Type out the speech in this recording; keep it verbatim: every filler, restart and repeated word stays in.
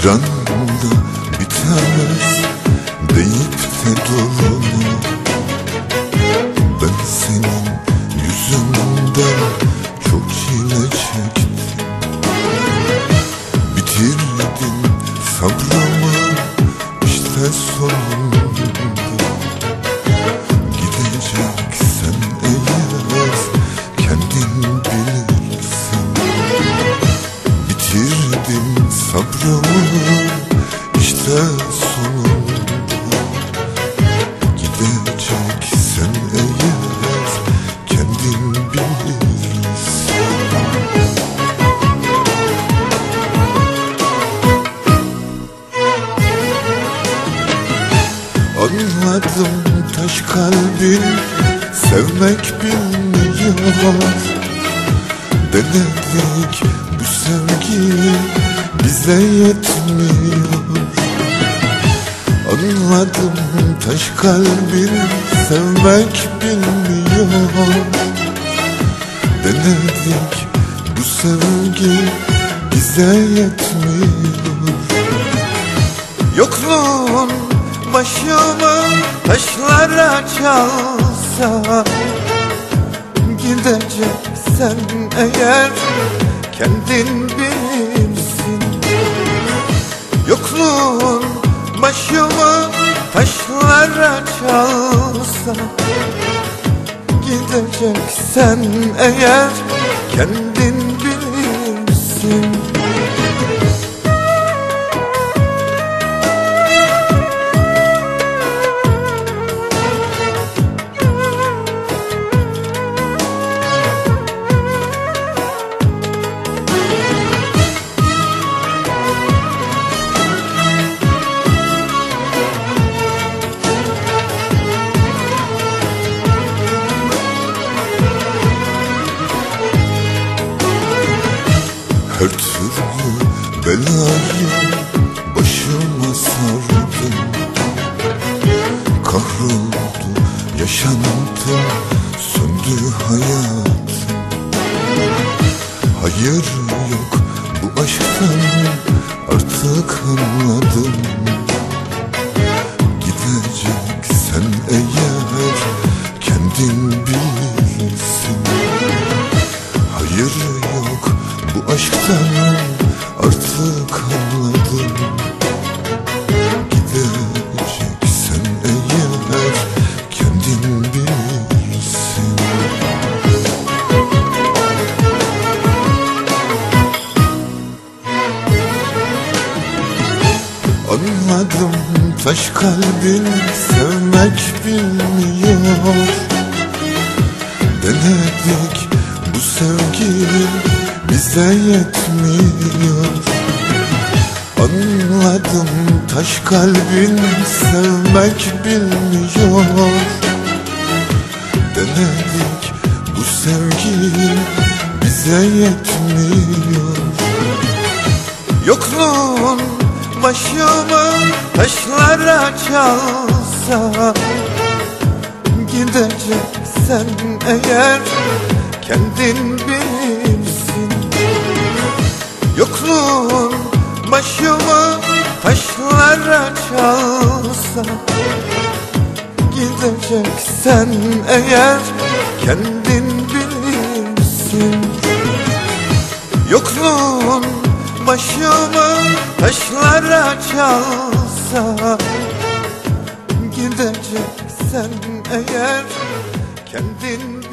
Bir anda bitemez deyip de durma. Ben senin yüzünden çok çile çektim. Bitirdin sabrımı işte sonunda. Gideceksen eğer kendin bilirsin. Bitirdin sabrımı işte sonunda. Gideceksen eğer kendin bilirsin. Anladım taş kalbin sevmek bilmiyor. Denedik bu sevgi bize yetmiyor. Anladım taş kalbin sevmek bilmiyor. Denedik bu sevgi bize yetmiyor. Yokluğun başımı taşlara çalsa, gideceksen eğer kendin bilirsin. Yokluğun başımı taşlara çalsa, gideceksen eğer kendin bilirsin. Her türlü belayı başıma sardım. Kahroldu yaşantım, söndü hayatım. Hayır yok bu aşktan artık anladım. Gideceksen eğer kendin bilirsin. Hayır yok bu aşktan artık anladım. Gideceksen eğer kendin bilirsin. Anladım taş kalbin sevmek bilmiyor. Denedik bu sevgi bize yetmiyor. Anladım taş kalbin sevmek bilmiyor. Denedik bu sevgi bize yetmiyor. Yokluğun başımı taşlara çalsa, gideceksen eğer kendin bilirsin. Yokluğun başımı taşlara çalsa, gideceksen eğer kendin bilirsin. Yokluğun başımı taşlara çalsa, gideceksen eğer kendin